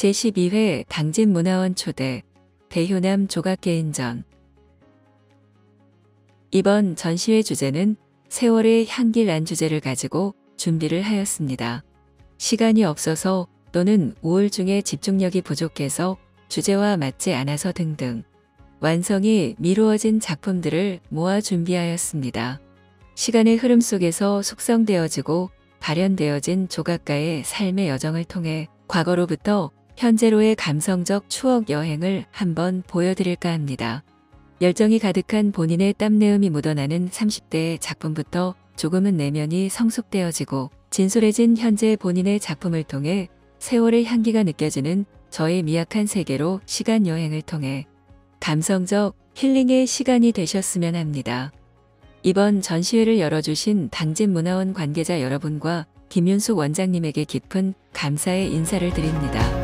제12회 당진문화원 초대 대효남 조각개인전. 이번 전시회 주제는 세월의 향기란 주제를 가지고 준비를 하였습니다. 시간이 없어서 또는 우울증에 집중력이 부족해서 주제와 맞지 않아서 등등 완성이 미루어진 작품들을 모아 준비하였습니다. 시간의 흐름 속에서 숙성되어지고 발현되어진 조각가의 삶의 여정을 통해 과거로부터 현재로의 감성적 추억 여행을 한번 보여드릴까 합니다. 열정이 가득한 본인의 땀내음이 묻어나는 30대의 작품부터 조금은 내면이 성숙되어지고 진솔해진 현재 본인의 작품을 통해 세월의 향기가 느껴지는 저의 미약한 세계로 시간 여행을 통해 감성적 힐링의 시간이 되셨으면 합니다. 이번 전시회를 열어주신 당진문화원 관계자 여러분과 김윤숙 원장님에게 깊은 감사의 인사를 드립니다.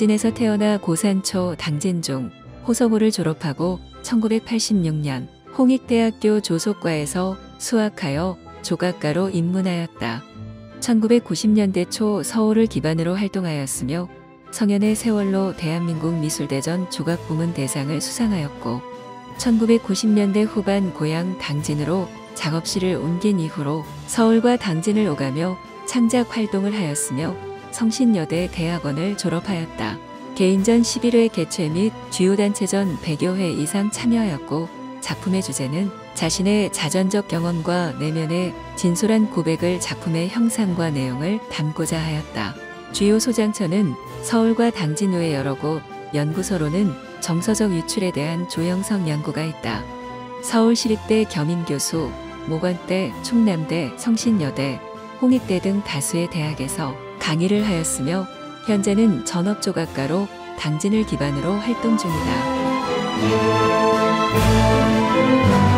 당진에서 태어나 고산초 당진중 호서고를 졸업하고 1986년 홍익대학교 조속과에서 수학하여 조각가로 입문하였다. 1990년대 초 서울을 기반으로 활동하였으며 성현의 세월로 대한민국 미술대전 조각부문 대상을 수상하였고 1990년대 후반 고향 당진으로 작업실을 옮긴 이후로 서울과 당진을 오가며 창작 활동을 하였으며 성신여대 대학원을 졸업하였다. 개인전 11회 개최 및 주요 단체전 100여 회 이상 참여하였고 작품의 주제는 자신의 자전적 경험과 내면의 진솔한 고백을 작품의 형상과 내용을 담고자 하였다. 주요 소장처는 서울과 당진 외 여러 곳, 연구소로는 정서적 유출에 대한 조형성 연구가 있다. 서울시립대 겸임교수, 모건대, 충남대, 성신여대, 홍익대 등 다수의 대학에서 강의를 하였으며 현재는 전업조각가로 당진을 기반으로 활동 중이다.